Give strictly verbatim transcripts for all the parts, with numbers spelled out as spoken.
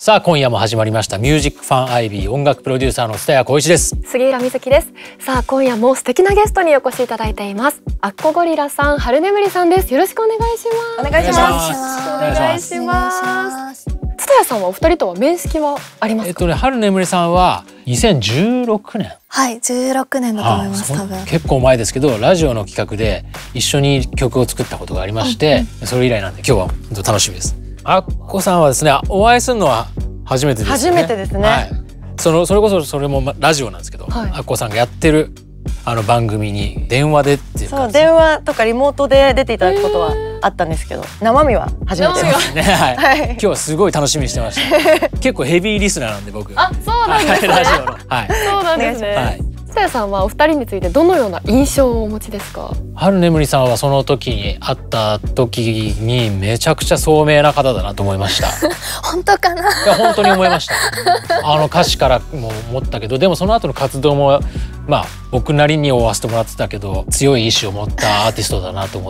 さあ今夜も始まりましたミュージックファンアイビー、音楽プロデューサーの蔦谷好一です。 杉浦美月です。さあ今夜も素敵なゲストにお越しいただいています。アッコゴリラさん、春眠りさんです。よろしくお願いします。 お願いします。 お願いします。蔦谷さんはお二人とは面識はありますか？ えっとね、春眠りさんはにせんじゅうろくねん、 はいじゅうろくねんだと思います。多分結構前ですけど、ラジオの企画で一緒に曲を作ったことがありまして、うん、それ以来なんで今日は本当楽しみです。アッコさんはですね、お会いするのは初めてですね。 初めてですね。 はい、そのそれこそそれもラジオなんですけど、はい、アッコさんがやってるあの番組に電話でっていうか、 そう電話とかリモートで出ていただくことはあったんですけど、生身は初めてですね。 はい、はい、今日はすごい楽しみにしてました。結構ヘビーリスナーなんで僕。 あ、そうなんですね。 ラジオの。はい。 そうなんですね。 はい。 蔦谷さんはお二人についてどのような印象をお持ちですか？ 春眠りさんはその時に会った時にめちゃくちゃ聡明な方だなと思いました。 本当かな？ いや本当に思いました。あの歌詞からも思ったけど、でもその後の活動もまあ僕なりに追わせてもらってたけど、強い意志を持ったアーティストだなと思って、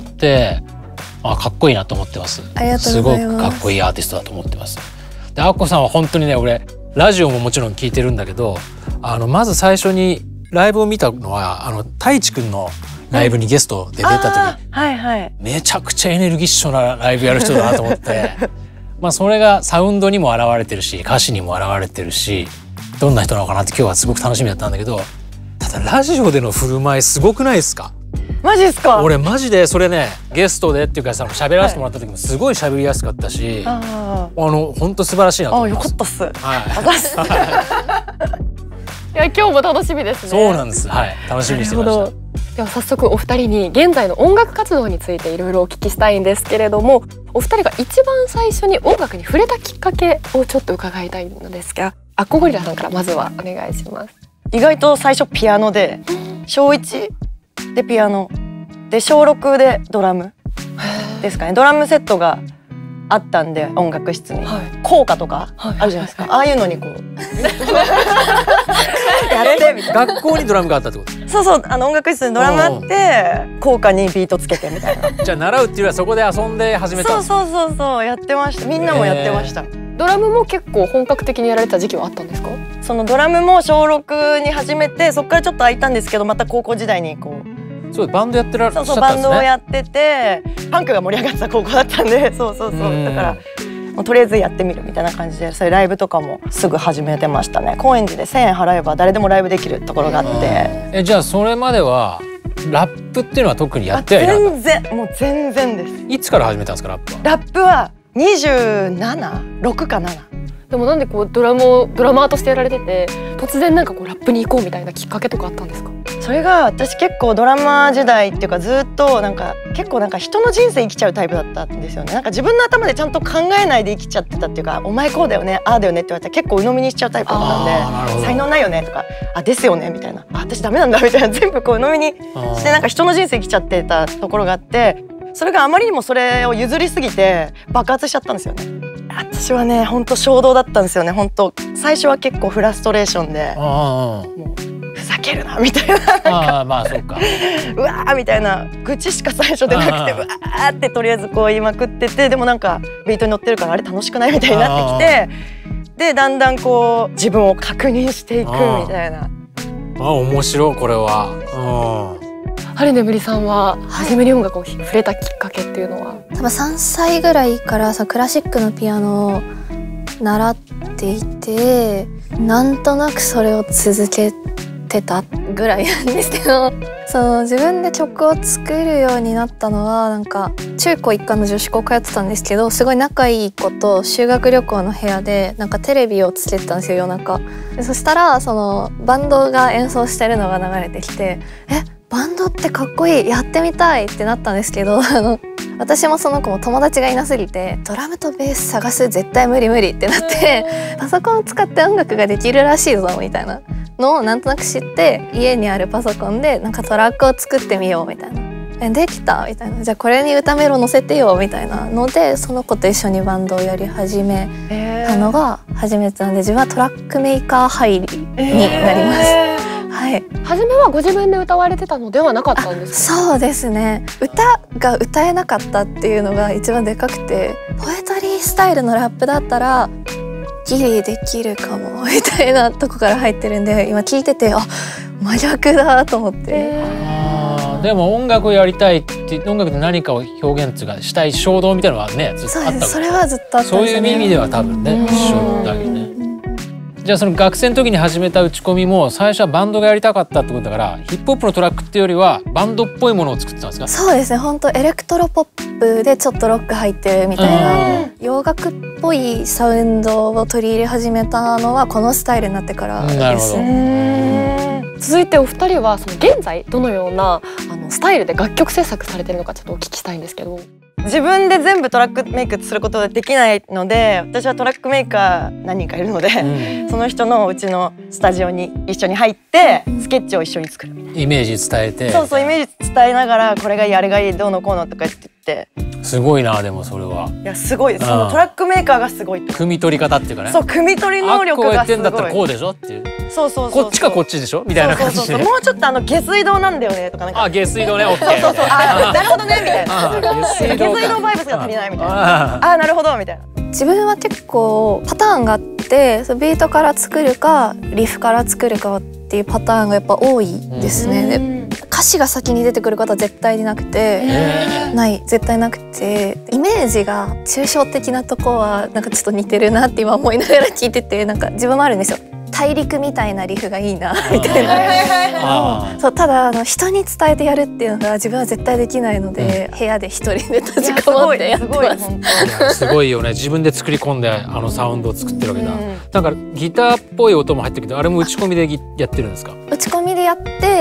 あ、かっこいいなと思ってます。 ありがとうございます。 すごくかっこいいアーティストだと思ってます。で、アッコさんは本当にね、俺ラジオももちろん聞いてるんだけど、あのまず最初にライブを見たのはあの太一くんのライブにゲストで出た時、 はいはい、 めちゃくちゃエネルギッシュなライブやる人だなと思ってまあそれがサウンドにも現れてるし、歌詞にも現れてるし、どんな人なのかなって今日はすごく楽しみだったんだけど、ただラジオでの振る舞いすごくないですか？ マジですか？ 俺マジでそれね、ゲストでっていうかさ、喋らせてもらった時もすごい喋りやすかったし、はい、あの本当素晴らしいなと思います。 あ、よかったっす。 はい。 いや、今日も楽しみですね。 そうなんです。はい、楽しみにしてました。 では早速お二人に現在の音楽活動についていろいろお聞きしたいんですけれども、お二人が一番最初に音楽に触れたきっかけをちょっと伺いたいのですが、アッコゴリラさんからまずはお願いします。 意外と最初ピアノで、しょういちでピアノでしょうろくでドラムですかね。ドラムセットがあったんで、音楽室に、はい、校歌とかあるじゃないですか、はい、ああいうのにこうやってみたいな。 学校にドラムがあったってこと？ そうそう、あの音楽室にドラムあって校歌にビートつけてみたいな。 じゃあ習うっていうよりはそこで遊んで始めたんですか？ そうそうそうそうやってました。みんなもやってました。 ドラムも結構本格的にやられた時期はあったんですか？ そのドラムもしょうろくに始めて、そこからちょっと空いたんですけど、また高校時代にこうそうバンドやってらっしゃったんですね。 そうそうバンドをやってて、パンクが盛り上がった高校だったんで、そうそうそうだからもうとりあえずやってみるみたいな感じで、そういうライブとかもすぐ始めてましたね。高円寺でせんえん払えば誰でもライブできるところがあって。 え、じゃあそれまではラップっていうのは特にやってはいなかった？ 全然もう全然です。 いつから始めたんですか、ラップは？ ラップはにじゅうなな、ろくかなな。 でもなんでこうドラムをドラマーとしてやられてて、突然なんかこうラップに行こうみたいなきっかけとかあったんですか？ それが私結構ドラマー時代っていうかずっとなんか結構なんか人の人生生きちゃうタイプだったんですよね。なんか自分の頭でちゃんと考えないで生きちゃってたっていうか、お前こうだよね、ああだよねって言われたら結構鵜呑みにしちゃうタイプだったんで、才能ないよねとか、あですよねみたいな、あ私ダメなんだみたいな、全部こう鵜呑みにしてなんか人の人生生きちゃってたところがあって、それがあまりにもそれを譲りすぎて爆発しちゃったんですよね。私はね本当衝動だったんですよね。本当最初は結構フラストレーションで、もうふざけるなみたいな、 ああまあそうかうわーみたいな愚痴しか最初出なくて、うわーってとりあえずこう言いまくってて、でもなんかビートに乗ってるからあれ楽しくないみたいになってきて、でだんだんこう自分を確認していくみたいな。 あ、面白いこれは。 春眠りさんは初めに音楽を触れたきっかけっていうのは？ 多分さんさいぐらいからさクラシックのピアノを習っていて、なんとなくそれを続けてたぐらいなんですけど、その自分で曲を作るようになったのはなんか中高一貫の女子校通ってたんですけど、すごい仲いい子と修学旅行の部屋でなんかテレビをつけてたんですよ、夜中で。そしたらそのバンドが演奏してるのが流れてきて、えバンドってかっこいい、やってみたいってなったんですけど、あの私もその子も友達がいなすぎて、ドラムとベース探す絶対無理無理ってなって、パソコンを使って音楽ができるらしいぞみたいなのをなんとなく知って、家にあるパソコンでなんかトラックを作ってみようみたいな、えできたみたいな、じゃあこれに歌メロ載せてよみたいなので、その子と一緒にバンドをやり始めたのが初めてなんで、自分はトラックメーカー入りになります。えーはい、 初めはご自分で歌われてたのではなかったんですか？ そうですね、歌が歌えなかったっていうのが一番でかくて、ポエトリースタイルのラップだったらギリできるかもみたいなとこから入ってるんで、今聞いててあ真逆だと思って。 あでも音楽をやりたいって音楽で何かを表現というかしたい衝動みたいなのはねずっとあったわけ。 それはずっとあったんですそうよね。 いう意味では多分ね一緒だけどね。じゃあその学生の時に始めた打ち込みも最初はバンドがやりたかったってことだからヒップホップのトラックっていうよりはバンドっぽいものを作ってたんですか？ そうですね、本当エレクトロポップでちょっとロック入ってるみたいな洋楽っぽいサウンドを取り入れ始めたのはこのスタイルになってからです。 なるほど。 続いてお二人はその現在どのようなあのスタイルで楽曲制作されてるのかちょっとお聞きしたいんですけど。 自分で全部トラックメイクすることができないので、私はトラックメーカー何人かいるので、うん、その人のうちのスタジオに一緒に入ってスケッチを一緒に作るみたいな。 イメージ伝えて。 そうそうイメージ伝えながらこれがいいあれがいいどうのこうのとか言ってて。 すごいなでもそれは。 いやすごいです。そのトラックメーカーがすごい。 汲み取り方っていうかね。 そう汲み取り能力がすごい。あっこうやってんだったらこうでしょっていう。 そうそうそう。 こっちかこっちでしょみたいな感じで。 そうそうそうもうちょっとあの下水道なんだよねとかなんか。 あ下水道ね。オッケー。 そうそうそう。あなるほどねみたいな。 下水道。 下水道バイブスが足りないみたいな。あなるほどみたいな。 自分は結構パターンがあって、ビートから作るかリフから作るかっていうパターンがやっぱ多いですね。で歌詞が先に出てくることは絶対になくて、ない絶対なくて、イメージが抽象的なとこはなんかちょっと似てるなって今思いながら聞いてて、なんか自分もあるんですよ。大陸みたいなリフがいいなみたいな。そうただあの人に伝えてやるっていうのが自分は絶対できないので、うん、部屋で一人で閉じこもってやってます。 すごいよね。自分で作り込んであのサウンドを作ってるわけだ。だからギターっぽい音も入ってるけど、あれも打ち込みでやってるんですか？ 打ち込みでやって、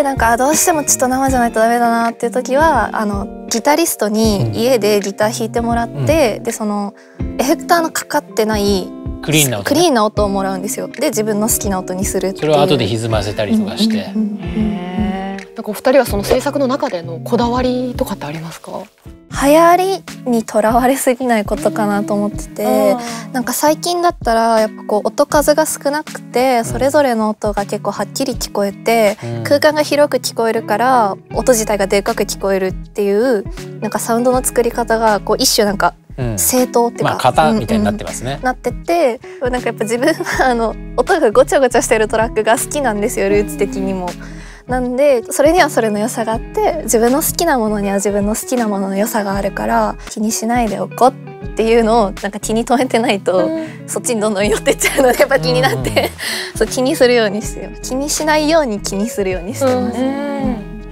なんかどうしてもちょっと生じゃないとダメだなっていう時はあのギタリストに家でギター弾いてもらって、うん、でそのエフェクターのかかってないクリーンな音、ね、クリーンな音をもらうんですよ。で自分の好きな音にするっていう。 それを後で歪ませたりとかして。 なんかお二人はその制作の中でのこだわりとかってありますか？ 流行りにとらわれすぎないことかなと思ってて、なんか最近だったらやっぱこう音数が少なくてそれぞれの音が結構はっきり聞こえて、うん、空間が広く聞こえるから音自体がでかく聞こえるっていうなんかサウンドの作り方がこう一種なんか正当っていうか、 まあ型みたいになってますね。 うんうん、なってて、なんかやっぱ自分はあの音がごちゃごちゃしてるトラックが好きなんですよ、ルーツ的にも。なんでそれにはそれの良さがあって、自分の好きなものには自分の好きなものの良さがあるから気にしないでおこうっていうのをなんか気に留めてないと、うん、そっちにどんどん寄ってっちゃうのでやっぱ気になって、うん、そう気にするようにして気にしないように気にするようにしてます。うん、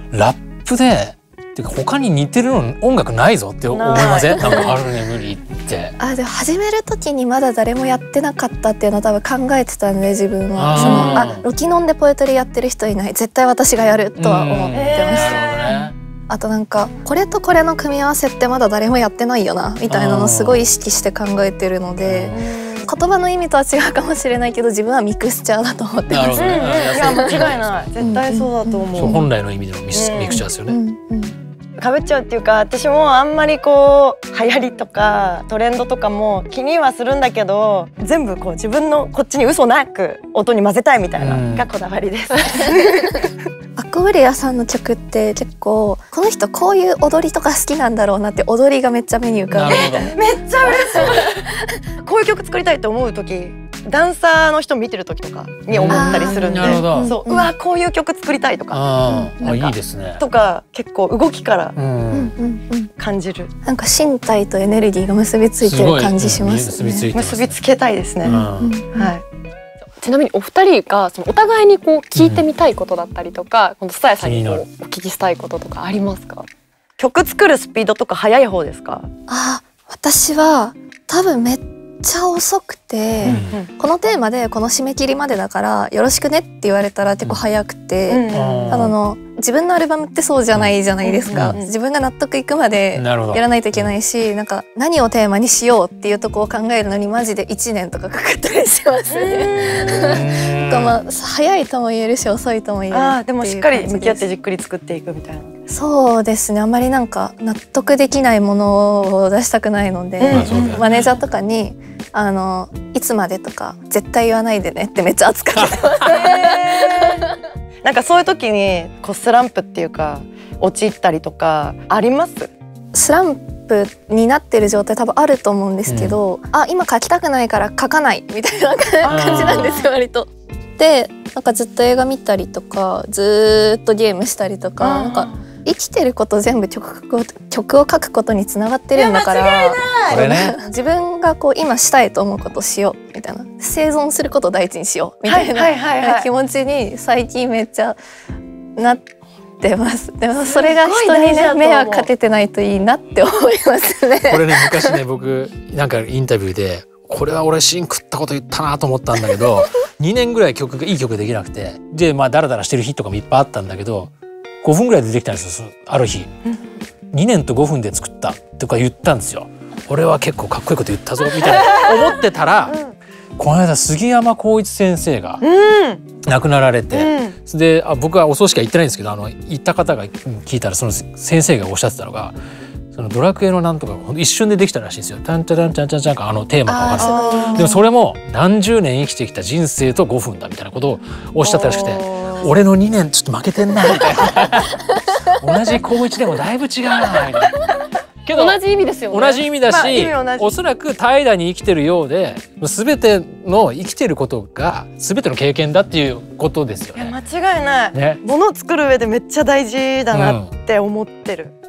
ラップでてか他に似てるの音楽ないぞって思いません？なんかあるね無理って。 あでも始める時にまだ誰もやってなかったっていうのは多分考えてたんで、自分はそのあロキノンでポエトリーやってる人いない、絶対私がやるとは思ってました。あとなんかこれとこれの組み合わせってまだ誰もやってないよなみたいなのをすごい意識して考えてるので、言葉の意味とは違うかもしれないけど自分はミクスチャーだと思ってます。 いや間違いない、絶対そうだと思う。 そう本来の意味でのミクチャーですよね。 かぶっちゃうっていうか、私もあんまりこう流行りとかトレンドとかも気にはするんだけど、全部こう自分のこっちに嘘なく音に混ぜたいみたいながこだわりです。 アコーレアさんの曲って結構この人こういう踊りとか好きなんだろうなって踊りがめっちゃ目に浮かんで、 めっちゃ嬉しい。こういう曲作りたいと思う時、ダンサーの人見てる時とかに思ったりするんで、そううわこういう曲作りたいとか、 ああいいですねとか結構動きから感じる。 なんか身体とエネルギーが結びついてる感じしますね。 結びつけたいですね。はい。 ちなみにお二人がそのお互いにこう聞いてみたいことだったりとか、この蔦谷さんにこうお聞きしたいこととかありますか？ 曲作るスピードとか速い方ですか？ あ、私は多分めっちゃ遅くて、うん、このテーマでこの締め切りまでだからよろしくねって言われたら結構早くて、うん、ただの自分のアルバムってそうじゃないじゃないですか、うん、自分が納得いくまでやらないといけないし、なんか何をテーマにしようっていうとこを考えるのにマジでいちねんとかかかったりしますね。なんかまあ早いとも言えるし遅いとも言えるっていう感じです。 でもしっかり向き合ってじっくり作っていくみたいな。 そうですね、あんまりなんか納得できないものを出したくないので、うん、マネージャーとかにあのいつまでとか絶対言わないでねってめっちゃ熱かったます。 なんかそういう時にこうスランプっていうか陥ったりとかあります？ スランプになってる状態多分あると思うんですけど、うん、あ今書きたくないから書かないみたいな感じなんですよ割と。でなんかずっと映画見たりとかずっとゲームしたりとか、なんか生きてること全部曲を曲を書くことにつながってるんだから、 これね、 自分がこう今したいと思うことをしようみたいな、生存することを第一にしようみたいな気持ちに最近めっちゃなってます。でもそれが人にね迷惑かけてないといいなって思いますね。 これね昔ね僕なんかインタビューでこれは俺芯食ったこと言ったなと思ったんだけどにねんぐらい曲がいい曲できなくて、でまあダラダラしてる日とかもいっぱいあったんだけどごふんぐらいでできたんですよある日。にねんとごふんで作ったとか言ったんですよ。俺は結構かっこいいこと言ったぞみたいな思ってたら、うん、この間杉山浩一先生が亡くなられて、うん、であ僕はお葬式は行ってないんですけど、あの行った方が聞いたらその先生がおっしゃってたのが、そのドラクエのなんとか一瞬でできたらしいんですよ。タンタランチャンチャンチャンかあのテーマが分かる。でもそれも何十年生きてきた人生とごふんだみたいなことをおっしゃったらしくて、俺のにねんちょっと負けてんなみたいな同じ高一でもだいぶ違うなみたいな。けど同じ意味ですよね。 同じ意味だし、 まあ、 おそらく怠惰に生きてるようで全ての生きてることが全ての経験だっていうことですよね。 いや間違いない、ね、物を作る上でめっちゃ大事だなって思ってる、うん